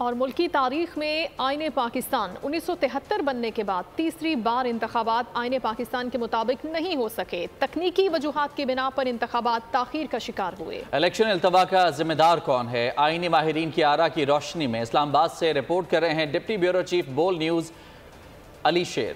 اور ملکی تاریخ میں آئین پاکستان 1973 بننے کے بعد تیسری بار انتخابات آئین پاکستان کے مطابق نہیں ہو سکے۔ تکنیکی وجوہات کی بنا پر انتخابات تاخیر کا شکار ہوئے۔ الیکشن التوا کا ذمہ دار کون ہے؟ آئینی ماہرین کی آراء کی روشنی میں اسلام آباد سے رپورٹ کر رہے ہیں deputy bureau chief Bol news Ali Sher.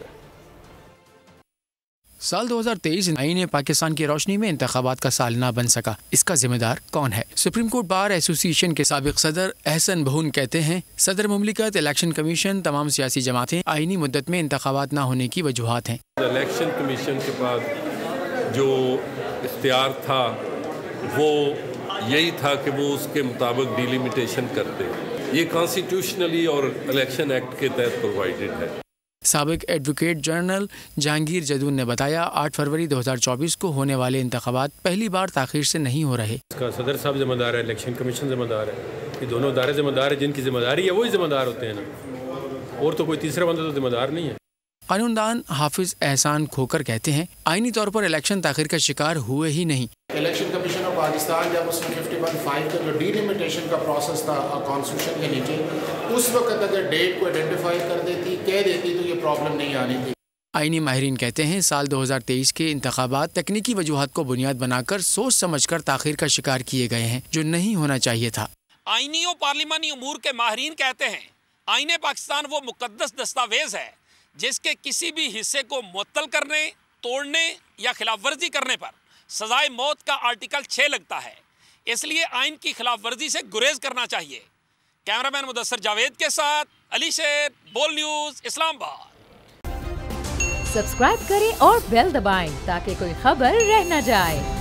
سال 2023 آئین پاکستان کی روشنی میں انتخابات کا سال نہ بن سکا، اس کا ذمہ دار کون ہے؟ سپریم کورٹ بار ایسوسی ایشن کے سابق صدر احسن بہون کہتے ہیں صدر مملکت، الیکشن کمیشن، تمام سیاسی جماعتیں آئینی مدت میں انتخابات نہ ہونے کی وجوہات ہیں۔ الیکشن کمیشن کے پاس جو اختیار تھا وہ یہی تھا کہ وہ اس کے مطابق ڈیلیمیٹیشن کرتے، یہ کانسٹیٹیوشنلی اور الیکشن ایکٹ کے تحت پرووائڈڈ ہے۔ سابق ایڈوکیٹ جنرل جہانگیر جدون نے بتایا 8 فروری 2024 کو ہونے والے انتخابات پہلی بار تاخیر سے نہیں ہو رہے۔ اس کا صدر صاحب ذمہ دار ہے، الیکشن کمیشن ذمہ دار ہے، یہ دونوں ادارے ذمہ دار ہیں، جن کی ذمہ داری ہے وہی ذمہ دار ہوتے ہیں نا، اور تو کوئی تیسرا بندہ تو ذمہ دار نہیں ہے۔ قانون دان حافظ احسان کھوکر کہتے ہیں آئینی طور پر الیکشن تاخیر کا شکار ہوئے ہی نہیں۔ الیکشن کمیشن آف پاکستان جب اس نے 51(5) کا جو ڈیلیمیٹیشن کا پروسیس تھا کانسٹیٹیوشن کے نیچے، اس وقت اگر ڈیٹ کو آئیڈینٹیفائی کر دیتی، کہہ دیتی تو یہ پرابلم نہیں آنی تھی۔ آئینی ماہرین کہتے ہیں سال 2023 کے انتخابات تکنیکی وجوہات کو بنیاد بنا کر سوچ سمجھ کر تاخیر کا شکار کیے گئے ہیں، جو نہیں ہونا چاہیے تھا۔ آئینی و پارلیمانی امور کے ماہرین کہتے ہیں آئین پاکستان وہ مقدس دستاویز ہے جس کے کسی بھی حصے کو معطل کرنے، توڑنے یا خلاف ورزی کرنے پر سزائے موت کا آرٹیکل 6 لگتا ہے، اس لیے آئین کی خلاف ورزی سے گریز کرنا چاہیے۔ کیمرامین مدثر جاوید کے ساتھ علی شیر، بول نیوز، اسلام آباد۔ سبسکرائب کریں اور بیل دبائیں تاکہ کوئی خبر رہ نہ جائے۔